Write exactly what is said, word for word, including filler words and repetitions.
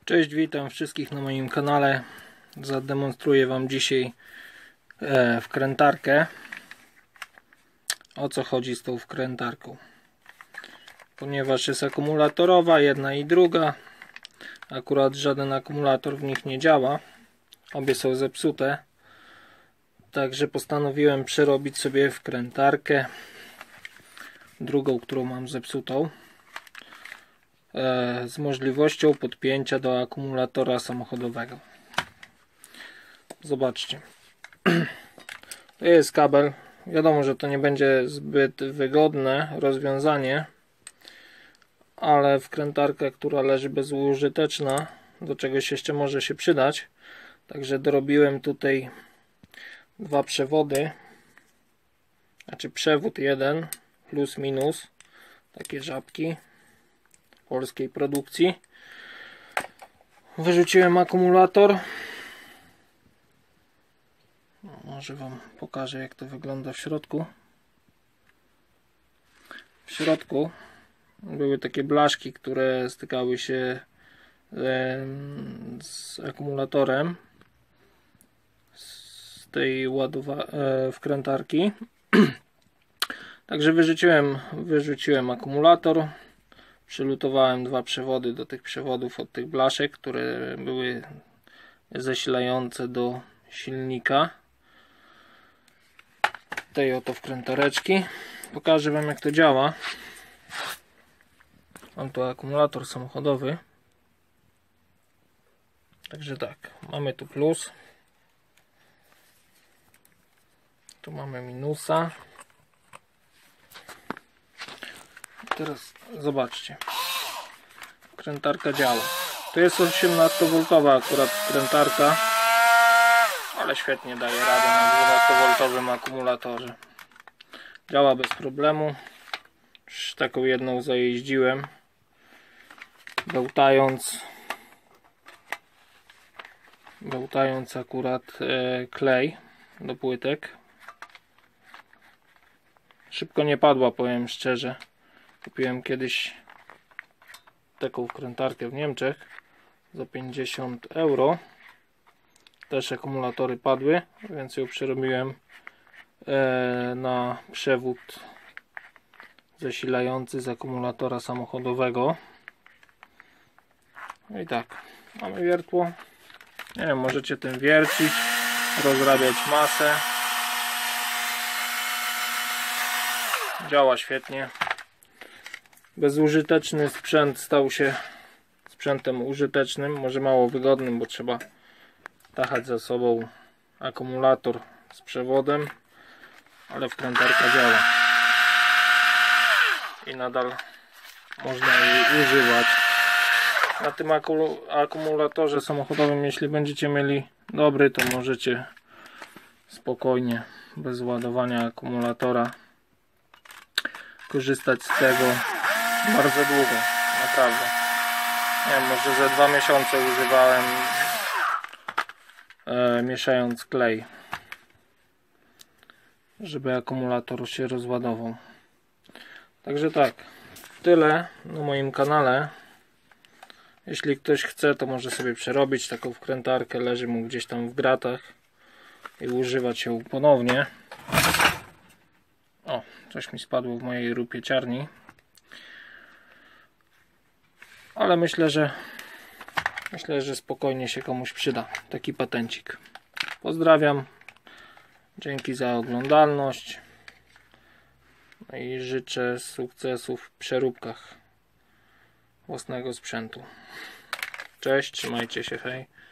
Cześć, witam wszystkich na moim kanale. Zademonstruję Wam dzisiaj e, wkrętarkę. O co chodzi z tą wkrętarką? Ponieważ jest akumulatorowa, jedna i druga. Akurat żaden akumulator w nich nie działa. Obie są zepsute. Także postanowiłem przerobić sobie wkrętarkę. Drugą, którą mam zepsutą. Z możliwością podpięcia do akumulatora samochodowego. Zobaczcie. To jest kabel. Wiadomo, że to nie będzie zbyt wygodne rozwiązanie, ale wkrętarka, która leży bezużyteczna, do czegoś jeszcze może się przydać. Także dorobiłem tutaj dwa przewody, znaczy przewód jeden plus minus, takie żabki polskiej produkcji. Wyrzuciłem akumulator. Może Wam pokażę, jak to wygląda w środku. W środku były takie blaszki, które stykały się z akumulatorem z tej ładowa wkrętarki. Także wyrzuciłem, wyrzuciłem akumulator. Przylutowałem dwa przewody do tych przewodów od tych blaszek, które były zasilające do silnika tej oto wkrętareczki. Pokażę Wam, jak to działa. Mam tu akumulator samochodowy. Także tak, mamy tu plus, tu mamy minusa. Teraz zobaczcie, wkrętarka działa. To jest osiemnastowoltowa akurat wkrętarka, ale świetnie daje radę na dwunastowoltowym akumulatorze. Działa bez problemu. Już taką jedną zajeździłem, bełtając bełtając akurat e, klej do płytek. Szybko nie padła, powiem szczerze. Kupiłem kiedyś taką wkrętarkę w Niemczech za pięćdziesiąt euro. Też akumulatory padły, więc ją przerobiłem e, na przewód zasilający z akumulatora samochodowego. No i tak, mamy wiertło. Nie wiem, możecie tym wiercić, rozrabiać masę. Działa świetnie. Bezużyteczny sprzęt stał się sprzętem użytecznym, może mało wygodnym, bo trzeba tachać za sobą akumulator z przewodem, ale wkrętarka działa i nadal można jej używać. Na tym akumulatorze samochodowym, jeśli będziecie mieli dobry, to możecie spokojnie, bez ładowania akumulatora, korzystać z tego bardzo długo, naprawdę. Nie wiem, może ze dwa miesiące używałem, e, mieszając klej, żeby akumulator się rozładował. Także tak, tyle na moim kanale. Jeśli ktoś chce, to może sobie przerobić taką wkrętarkę, leży mu gdzieś tam w gratach i używać ją ponownie. O, coś mi spadło w mojej rupieciarni. Ale myślę, że myślę, że spokojnie się komuś przyda taki patencik. Pozdrawiam. Dzięki za oglądalność. No i życzę sukcesów w przeróbkach własnego sprzętu. Cześć, trzymajcie się, hej.